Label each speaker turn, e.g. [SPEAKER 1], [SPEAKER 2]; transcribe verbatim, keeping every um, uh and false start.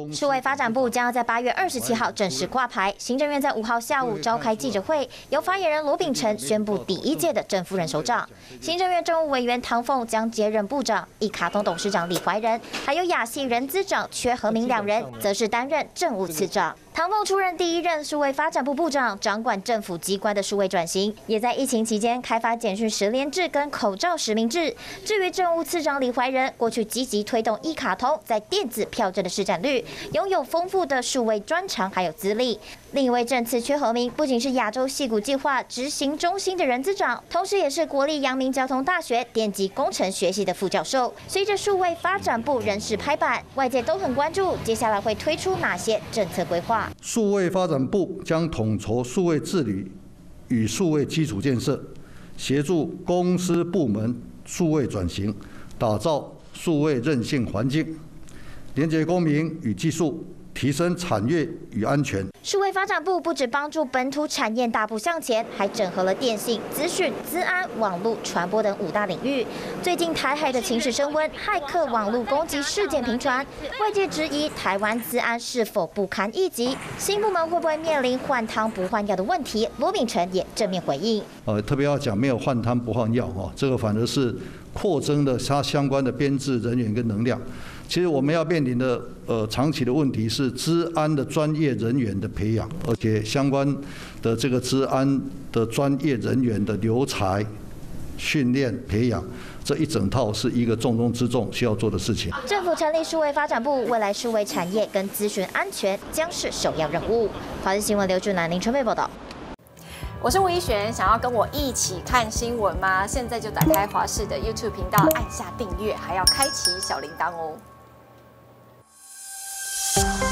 [SPEAKER 1] 数位发展部将要在八月二十七号正式挂牌。行政院在五号下午召开记者会，由发言人罗秉成宣布第一届的正副人首长。行政院政务委员唐凤将接任部长，一卡通董事长李怀仁，还有亚系人资长阙和明两人，则是担任政务次长。 唐凤出任第一任数位发展部部长，掌管政府机关的数位转型，也在疫情期间开发简讯实联制跟口罩实名制。至于政务次长李怀仁，过去积极推动一卡通在电子票证的市占率，拥有丰富的数位专长还有资历。另一位政次阙和明，不仅是亚洲矽谷计划执行中心的人资长，同时也是国立阳明交通大学电机工程学系的副教授。随着数位发展部人事拍板，外界都很关注接下来会推出哪些政策规划。
[SPEAKER 2] 数位发展部将统筹数位治理与数位基础建设，协助公司部门数位转型，打造数位韧性环境，连结公民与技术，提升产业与安全。
[SPEAKER 1] 数位发展部不止帮助本土产业大步向前，还整合了电信、资讯、资安、网络传播等五大领域。最近台海的情势升温，骇客网络攻击事件频传，外界质疑台湾资安是否不堪一击，新部门会不会面临换汤不换药的问题？罗秉成也正面回应。
[SPEAKER 2] 呃，特别要讲没有换汤不换药哦，这个反而是扩增了它相关的编制人员跟能量。 其实我们要面临的呃长期的问题是资安的专业人员的培养，而且相关的这个资安的专业人员的留才、训练、培养，这一整套是一个重中之重需要做的事情。
[SPEAKER 1] 政府成立数位发展部，未来数位产业跟资讯安全将是首要任务。华视新闻刘俊南、林春妹报道。
[SPEAKER 3] 我是吴依璇，想要跟我一起看新闻吗？现在就打开华视的 YouTube 频道，按下订阅，还要开启小铃铛哦。